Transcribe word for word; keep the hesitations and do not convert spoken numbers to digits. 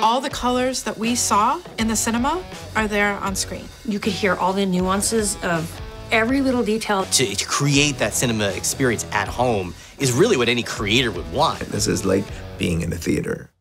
all the colors that we saw in the cinema are there on screen. You could hear all the nuances of every little detail. To, to create that cinema experience at home is really what any creator would want. This is like being in a theater.